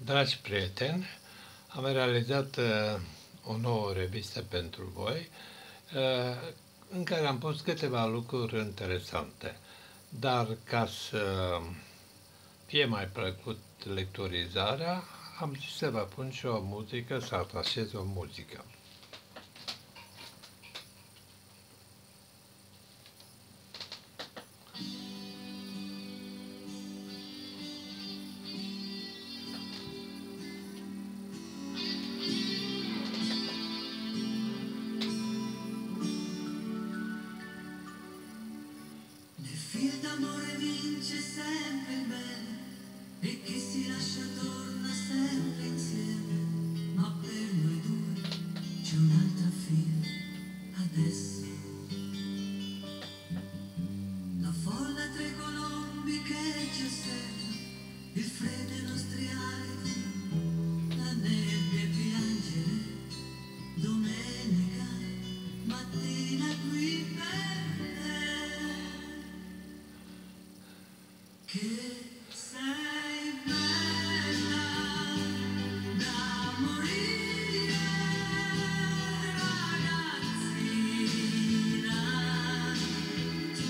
Dragi prieteni, am realizat o nouă revistă pentru voi, în care am pus câteva lucruri interesante. Dar ca să fie mai plăcut lecturizarea, am zis să vă pun și o muzică, să atașez o muzică. Fil d'amore vince sempre il bene e chi si lascia torna sempre insieme, ma per noi due c'è un'altra fine adesso. La folla tra i colombi che ci osserva, il freddo ai nostri aliti, la nebbia piangere, domenica mattina qui per te. Che sei bella da morire, ragazzina, tu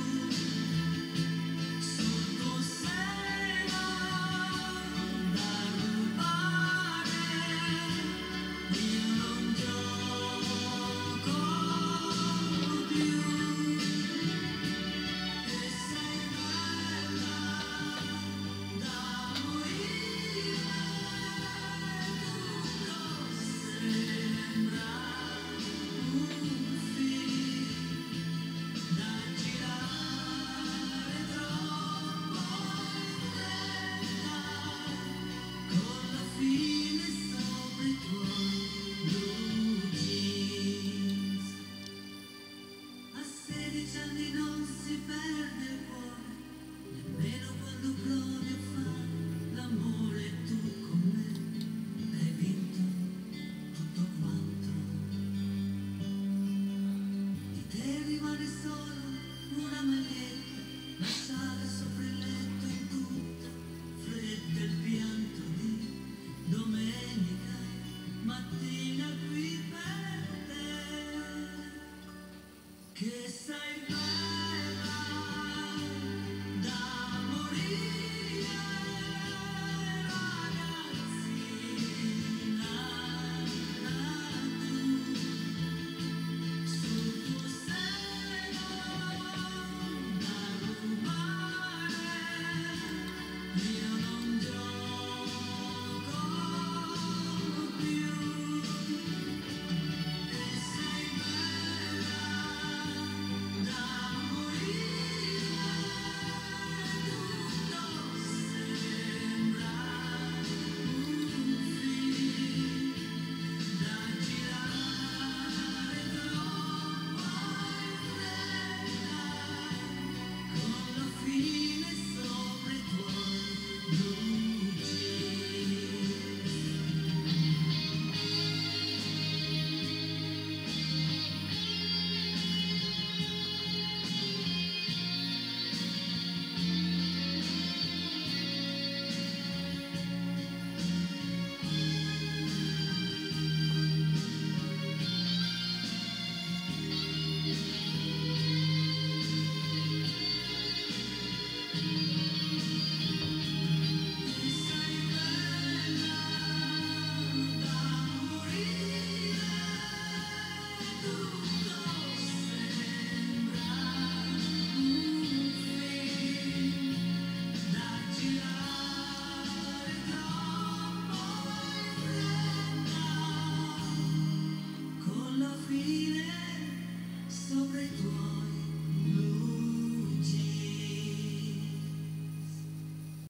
sul tuo seno da rubare, io non gioco più. Che sei bella da morire, tutto sembra un film da girare troppo in fretta, con la fine sopra i tuoi blue jeans. A 16 anni non si perde il cuore, nemmeno quando provi a fare l'amore tu con me, hai vinto tutto quanto. Di te rimane solo una maglietta, lasciare sopra il letto in tutto, freddo il pianto di domenica mattina qui per te. Che sei bella da morire, ragazzina, tu sul tuo seno da rubare, io non gioco più. Che sei bella da morire, tutto sembra un film da girare troppo in fretta, con la fine sopra i tuoi blue jeans. Che sei bella da morire, tutto sembra un film da girare troppo in fretta, con la fine